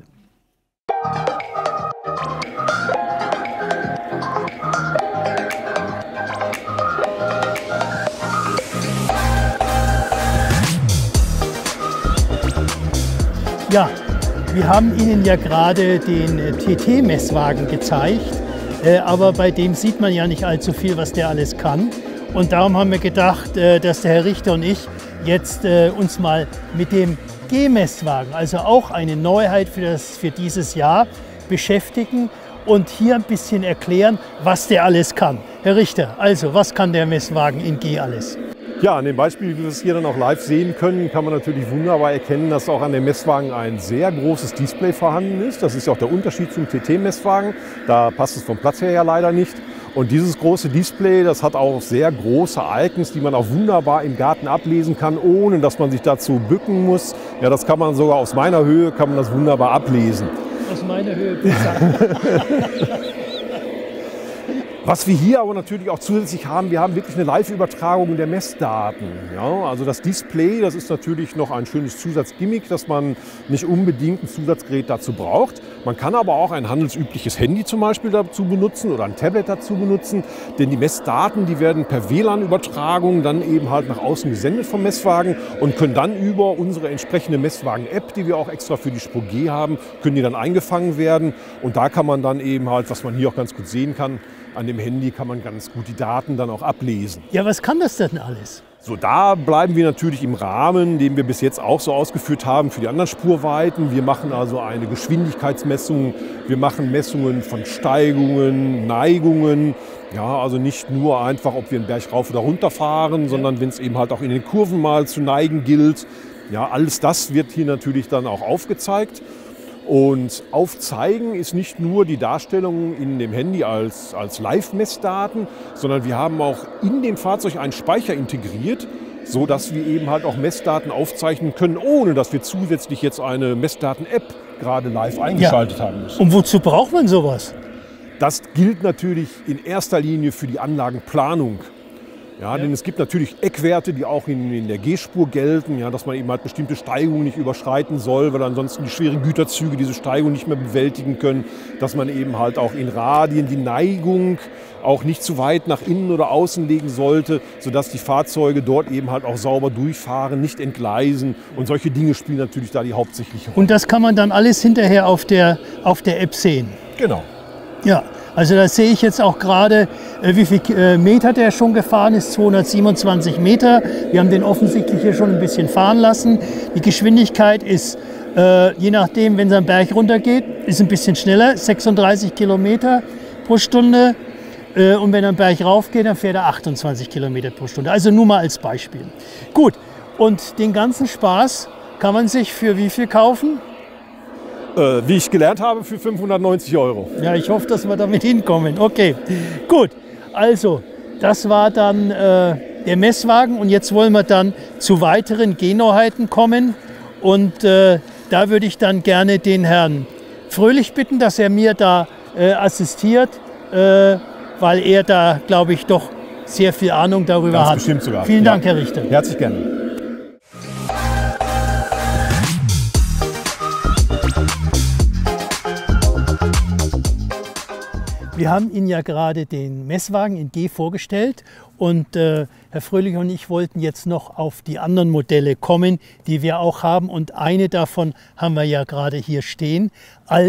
Ja, wir haben Ihnen ja gerade den T T-Messwagen gezeigt. Aber bei dem sieht man ja nicht allzu viel, was der alles kann. Und darum haben wir gedacht, dass der Herr Richter und ich jetzt uns mal mit dem G-Messwagen, also auch eine Neuheit für, das, für dieses Jahr, beschäftigen und hier ein bisschen erklären, was der alles kann. Herr Richter, also was kann der Messwagen in G alles? Ja, an dem Beispiel, wie wir es hier dann auch live sehen können, kann man natürlich wunderbar erkennen, dass auch an dem Messwagen ein sehr großes Display vorhanden ist. Das ist ja auch der Unterschied zum T T-Messwagen. Da passt es vom Platz her ja leider nicht. Und dieses große Display, das hat auch sehr große Icons, die man auch wunderbar im Garten ablesen kann, ohne dass man sich dazu bücken muss. Ja, das kann man sogar aus meiner Höhe, kann man das wunderbar ablesen. Aus meiner Höhe, bitte. Was wir hier aber natürlich auch zusätzlich haben, wir haben wirklich eine Live-Übertragung der Messdaten. Ja, also das Display, das ist natürlich noch ein schönes Zusatzgimmick, dass man nicht unbedingt ein Zusatzgerät dazu braucht. Man kann aber auch ein handelsübliches Handy zum Beispiel dazu benutzen oder ein Tablet dazu benutzen, denn die Messdaten, die werden per W L A N-Übertragung dann eben halt nach außen gesendet vom Messwagen und können dann über unsere entsprechende Messwagen-App, die wir auch extra für die Spur G haben, können die dann eingefangen werden. Und da kann man dann eben halt, was man hier auch ganz gut sehen kann, an dem Handy kann man ganz gut die Daten dann auch ablesen. Ja, was kann das denn alles? So, da bleiben wir natürlich im Rahmen, den wir bis jetzt auch so ausgeführt haben für die anderen Spurweiten. Wir machen also eine Geschwindigkeitsmessung, wir machen Messungen von Steigungen, Neigungen. Ja, also nicht nur einfach, ob wir einen Berg rauf oder runter fahren, sondern wenn es eben halt auch in den Kurven mal zu neigen gilt. Ja, alles das wird hier natürlich dann auch aufgezeigt. Und aufzeigen ist nicht nur die Darstellung in dem Handy als, als Live-Messdaten, sondern wir haben auch in dem Fahrzeug einen Speicher integriert, sodass wir eben halt auch Messdaten aufzeichnen können, ohne dass wir zusätzlich jetzt eine Messdaten-App gerade live eingeschaltet ja. haben müssen. Und wozu braucht man sowas? Das gilt natürlich in erster Linie für die Anlagenplanung. Ja, denn es gibt natürlich Eckwerte, die auch in, in der G-Spur gelten, ja, dass man eben halt bestimmte Steigungen nicht überschreiten soll, weil ansonsten die schweren Güterzüge diese Steigung nicht mehr bewältigen können. Dass man eben halt auch in Radien die Neigung auch nicht zu weit nach innen oder außen legen sollte, sodass die Fahrzeuge dort eben halt auch sauber durchfahren, nicht entgleisen. Und solche Dinge spielen natürlich da die hauptsächliche Rolle. Und das kann man dann alles hinterher auf der, auf der App sehen? Genau. Ja. Also da sehe ich jetzt auch gerade, wie viel Meter der schon gefahren ist, zweihundertsiebenundzwanzig Meter. Wir haben den offensichtlich hier schon ein bisschen fahren lassen. Die Geschwindigkeit ist, äh, je nachdem, wenn es am Berg runtergeht, ist ein bisschen schneller, sechsunddreißig Kilometer pro Stunde. Äh, und wenn er am Berg raufgeht, dann fährt er achtundzwanzig Kilometer pro Stunde. Also nur mal als Beispiel. Gut, und den ganzen Spaß kann man sich für wie viel kaufen? Äh, wie ich gelernt habe, für fünfhundertneunzig Euro. Ja, ich hoffe, dass wir damit hinkommen. Okay, gut. Also, das war dann äh, der Messwagen und jetzt wollen wir dann zu weiteren G-Neuheiten kommen. Und äh, da würde ich dann gerne den Herrn Fröhlich bitten, dass er mir da äh, assistiert, äh, weil er da, glaube ich, doch sehr viel Ahnung darüber Ganz hat. Bestimmt sogar. Vielen ja. Dank, Herr Richter. Herzlich gerne. Wir haben Ihnen ja gerade den Messwagen in G vorgestellt und äh, Herr Fröhlich und ich wollten jetzt noch auf die anderen Modelle kommen, die wir auch haben. Und eine davon haben wir ja gerade hier stehen als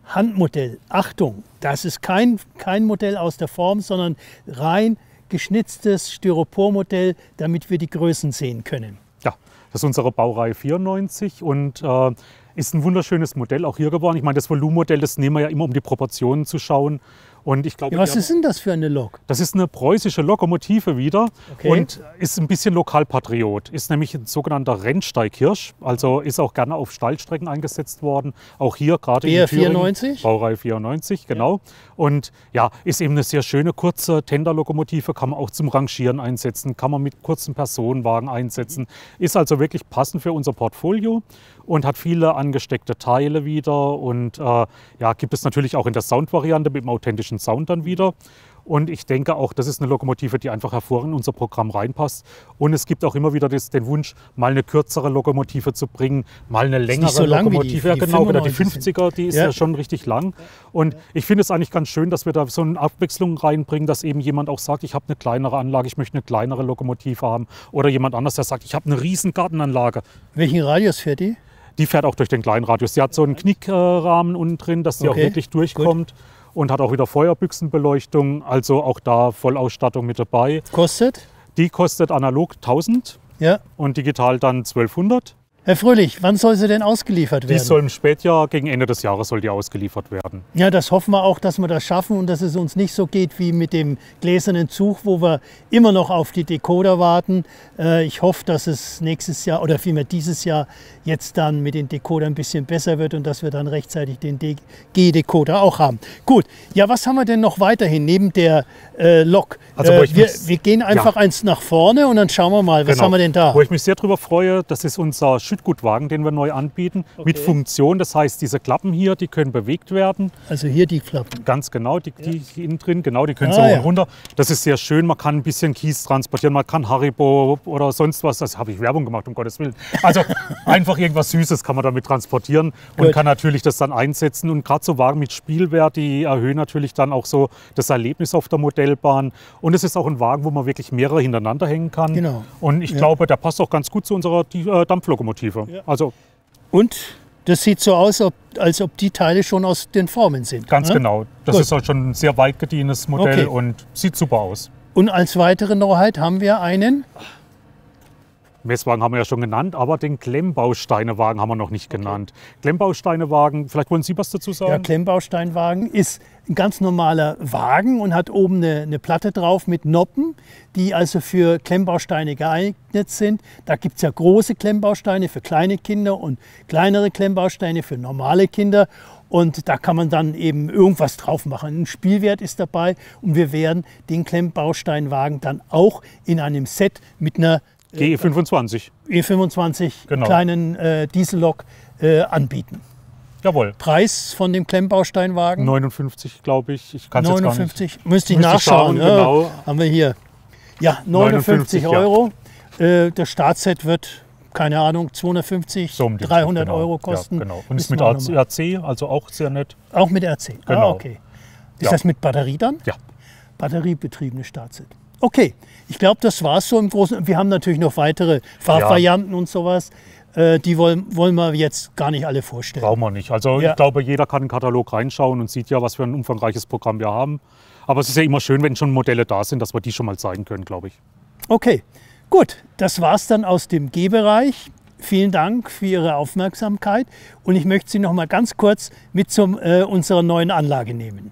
Handmodell. Achtung, das ist kein, kein Modell aus der Form, sondern rein geschnitztes Styropormodell, damit wir die Größen sehen können. Ja, das ist unsere Baureihe vierundneunzig und äh, ist ein wunderschönes Modell auch hier geworden. Ich meine, das Volumenmodell, das nehmen wir ja immer, um die Proportionen zu schauen. Und ich glaube, ja, was ist denn das für eine Lok? Das ist eine preußische Lokomotive wieder Okay. und ist ein bisschen Lokalpatriot. Ist nämlich ein sogenannter Rennsteighirsch, also ist auch gerne auf Steilstrecken eingesetzt worden. Auch hier gerade in B R Thüringen. vierundneunzig? Baureihe vierundneunzig, genau. Und ja, ist eben eine sehr schöne kurze Tenderlokomotive, kann man auch zum Rangieren einsetzen, kann man mit kurzen Personenwagen einsetzen. Ist also wirklich passend für unser Portfolio und hat viele angesteckte Teile wieder und äh, ja, gibt es natürlich auch in der Soundvariante mit dem authentischen Sound dann wieder. Und ich denke auch, das ist eine Lokomotive, die einfach hervorragend in unser Programm reinpasst. Und es gibt auch immer wieder das, den Wunsch, mal eine kürzere Lokomotive zu bringen, mal eine längere so lang wie die- Lokomotive. Ja, die genau, oder die fünfundneunzig sind. fünfziger, die ist Ja. ja, schon richtig lang. Und ich finde es eigentlich ganz schön, dass wir da so eine Abwechslung reinbringen, dass eben jemand auch sagt, ich habe eine kleinere Anlage, ich möchte eine kleinere Lokomotive haben. Oder jemand anders, der sagt, ich habe eine riesen Gartenanlage. Welchen Radius fährt die? Die fährt auch durch den kleinen Radius. Die hat so einen Knickrahmen unten drin, dass die Okay, auch wirklich durchkommt. Und hat auch wieder Feuerbüchsenbeleuchtung, also auch da Vollausstattung mit dabei. Kostet? Die kostet analog tausend Ja. und digital dann zwölfhundert. Herr Fröhlich, wann soll sie denn ausgeliefert Die werden? soll im Spätjahr, gegen Ende des Jahres soll die ausgeliefert werden. Ja, das hoffen wir auch, dass wir das schaffen und dass es uns nicht so geht wie mit dem gläsernen Zug, wo wir immer noch auf die Decoder warten. Äh, Ich hoffe, dass es nächstes Jahr oder vielmehr dieses Jahr jetzt dann mit den Decodern ein bisschen besser wird und dass wir dann rechtzeitig den G-Decoder auch haben. Gut, ja, was haben wir denn noch weiterhin neben der äh, Lok? Also, wo äh, ich wir, mich- wir gehen einfach ja. eins nach vorne und dann schauen wir mal, was Genau. haben wir denn da? Wo ich mich sehr darüber freue, das ist unser Schüttgutwagen, den wir neu anbieten, mit Funktion. Das heißt, diese Klappen hier, die können bewegt werden. Also hier die Klappen. Ganz genau, die, die hier innen drin, genau, die können Ah, so hoch ja. und runter. Das ist sehr schön, man kann ein bisschen Kies transportieren, man kann Haribo oder sonst was, das habe ich Werbung gemacht, um Gottes Willen. Also einfach irgendwas Süßes kann man damit transportieren und Gut. kann natürlich das dann einsetzen. Und gerade so Wagen mit Spielwert, die erhöhen natürlich dann auch so das Erlebnis auf der Modellbahn. Und es ist auch ein Wagen, wo man wirklich mehrere hintereinander hängen kann. Genau. Und ich Ja. glaube, der passt auch ganz gut zu unserer die, äh, Dampflokomotive. Ja. Also Und das sieht so aus, ob, als ob die Teile schon aus den Formen sind. ganz ne? genau. Das Gut. ist halt schon ein sehr weit gediehenes Modell Okay. und sieht super aus. Und als weitere Neuheit haben wir einen. Messwagen haben wir ja schon genannt, aber den Klemmbausteinewagen haben wir noch nicht genannt. Klemmbausteinewagen, vielleicht wollen Sie was dazu sagen? Der Klemmbausteinwagen ist ein ganz normaler Wagen und hat oben eine, eine Platte drauf mit Noppen, die also für Klemmbausteine geeignet sind. Da gibt es ja große Klemmbausteine für kleine Kinder und kleinere Klemmbausteine für normale Kinder. Und da kann man dann eben irgendwas drauf machen. Ein Spielwert ist dabei und wir werden den Klemmbausteinwagen dann auch in einem Set mit einer G E fünfundzwanzig. E fünfundzwanzig Genau. kleinen äh, Diesellok äh, anbieten. Jawohl. Preis von dem Klemmbausteinwagen? neunundfünfzig, glaube ich. Ich kann es jetzt gar nicht. neunundfünfzig. Müsste ich Müsste ich nachschauen. schauen, ja, genau. Haben wir hier. Ja, neunundfünfzig neunundfünfzig, ja. Euro. Äh, das Startset wird, keine Ahnung, zweihundertfünfzig, So um den dreihundert genau. Euro kosten. Ja, genau. Und ist Müssen mit wir auch noch mal- R C, also auch sehr nett. Auch mit R C. Ah, Genau. okay. Ist Ja. das mit Batterie dann? Ja. Batteriebetriebene Startset. Okay, ich glaube, das war es so im Großen. Wir haben natürlich noch weitere Farbvarianten und sowas. Äh, die wollen, wollen wir jetzt gar nicht alle vorstellen. Brauchen wir nicht. Also Ja. ich glaube, jeder kann in den Katalog reinschauen und sieht ja, was für ein umfangreiches Programm wir haben. Aber es ist ja immer schön, wenn schon Modelle da sind, dass wir die schon mal zeigen können, glaube ich. Okay, gut, das war's dann aus dem G-Bereich. Vielen Dank für Ihre Aufmerksamkeit und ich möchte Sie noch mal ganz kurz mit zu äh, unserer neuen Anlage nehmen.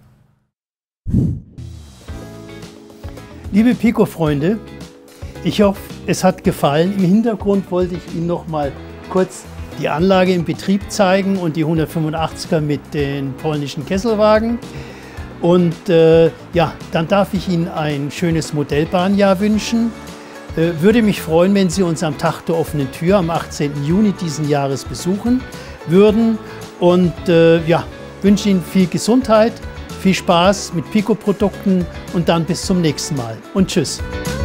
Liebe Pico-Freunde, ich hoffe, es hat gefallen. Im Hintergrund wollte ich Ihnen noch mal kurz die Anlage im Betrieb zeigen und die hundertfünfundachtziger mit den polnischen Kesselwagen. Und äh, ja, dann darf ich Ihnen ein schönes Modellbahnjahr wünschen. Äh, würde mich freuen, wenn Sie uns am Tag der offenen Tür am achtzehnten Juni diesen Jahres besuchen würden. Und äh, ja, wünsche Ihnen viel Gesundheit, viel Spaß mit Pico-Produkten und dann bis zum nächsten Mal. Und tschüss.